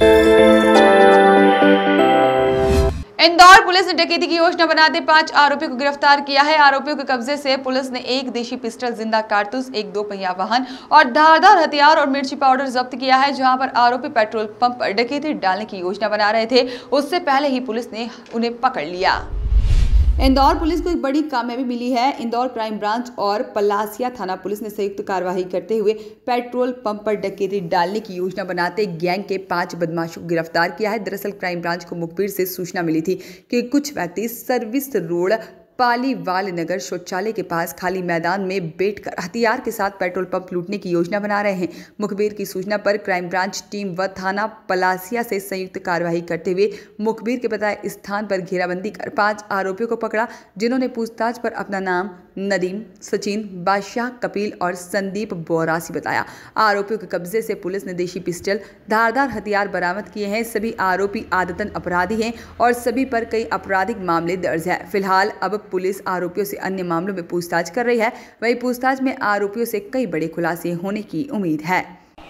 Indore police ने डकैती की योजना बनाते 5 आरोपियों को गिरफ्तार किया है। आरोपियों के कब्जे से पुलिस ने एक देशी पिस्टल, जिंदा कारतूस, एक 2 पहिया वाहन और धारदार हथियार और मिर्ची पाउडर जब्त किया है। जहां पर आरोपी पेट्रोल पंप पर डकैती डालने की योजना बना रहे थे, उससे पहले ही पुलिस ने उन्हें पकड़ लिया। इंदौर पुलिस को एक बड़ी कामयाबी मिली है। इंदौर क्राइम ब्रांच और पलासिया थाना पुलिस ने संयुक्त कार्रवाई करते हुए पेट्रोल पंप पर डकैती डालने की योजना बनाते गैंग के 5 बदमाशों को गिरफ्तार किया है। दरअसल क्राइम ब्रांच को मुखबिर से सूचना मिली थी कि कुछ व्यक्ति सर्विस रोड पालीवाल नगर शौचालय के पास खाली मैदान में बैठकर हथियार के साथ पेट्रोल पंप लूटने की योजना बना रहे हैं। मुखबिर की सूचना पर क्राइम ब्रांच टीम व थाना पलासिया से संयुक्त कार्रवाई करते हुए मुखबिर के बताए स्थान पर घेराबंदी कर 5 आरोपियों को पकड़ा, जिन्होंने पूछताछ पर अपना नाम नदीम, सचिन, बादशाह, कपिल और संदीप बोरासी बताया। आरोपियों के कब्जे से पुलिस ने देशी पिस्टल, धारदार हथियार बरामद किए हैं। सभी आरोपी आदतन अपराधी हैं और सभी पर कई आपराधिक मामले दर्ज है। फिलहाल अब पुलिस आरोपियों से अन्य मामलों में पूछताछ कर रही है। वहीं पूछताछ में आरोपियों से कई बड़े खुलासे होने की उम्मीद है।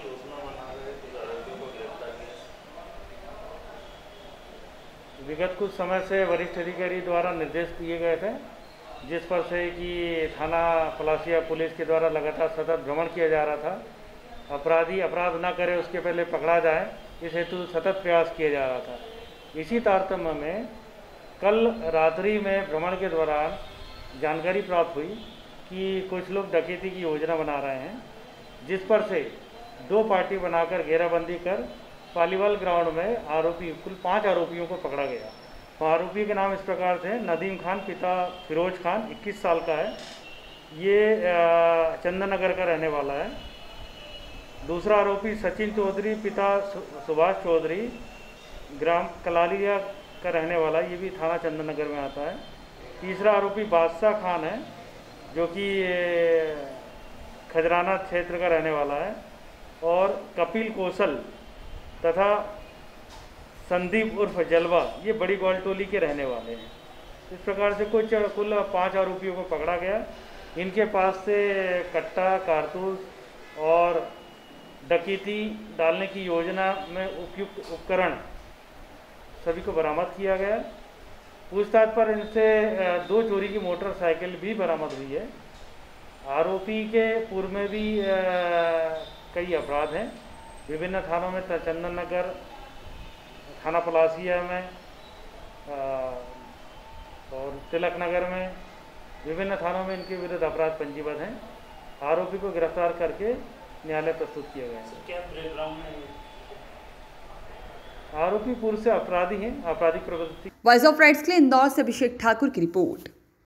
विगत कुछ समय से वरिष्ठ अधिकारी द्वारा निर्देश दिए गए थे, जिस पर से कि थाना पलासिया पुलिस के द्वारा लगातार सतत भ्रमण किया जा रहा था। अपराधी अपराध न करे उसके पहले पकड़ा जाए, इस हेतु सतत प्रयास किया जा रहा था। इसी तारतम्य में कल रात्रि में भ्रमण के दौरान जानकारी प्राप्त हुई कि कुछ लोग डकैती की योजना बना रहे हैं, जिस पर से 2 पार्टी बनाकर घेराबंदी कर पालीवाल ग्राउंड में आरोपी कुल 5 आरोपियों को पकड़ा गया। आरोपी के नाम इस प्रकार थे: नदीम खान, पिता फिरोज खान, 21 साल का है, ये चंदन नगर का रहने वाला है। दूसरा आरोपी सचिन चौधरी, पिता सुभाष चौधरी, ग्राम कलालिया का रहने वाला, ये भी थाना चंदन नगर में आता है। तीसरा आरोपी बादशाह खान है, जो कि खजराना क्षेत्र का रहने वाला है। और कपिल कौशल तथा संदीप उर्फ जलवा, ये बड़ी ग्वालटोली के रहने वाले हैं। इस प्रकार से कुल 5 आरोपियों को पकड़ा गया। इनके पास से कट्टा, कारतूस और डकैती डालने की योजना में उपयुक्त उपकरण सभी को बरामद किया गया। पूछताछ पर इनसे 2 चोरी की मोटरसाइकिल भी बरामद हुई है। आरोपी के पूर्व में भी कई अपराध हैं विभिन्न थानों में, चंदन नगर, थाना पलासिया में और तिलक नगर में, विभिन्न थानों में इनके विरुद्ध अपराध पंजीबद्ध हैं। आरोपी को गिरफ्तार करके न्यायालय प्रस्तुत किया गया है। क्या बैकग्राउंड है? आरोपी पूर्व से अपराधी हैं, आपराधिक प्रवृत्ति। वॉइस ऑफ राइट्स के लिए इंदौर से अभिषेक ठाकुर की रिपोर्ट।